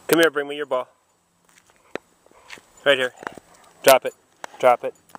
Come here, bring me your ball. Right here. Drop it. Drop it.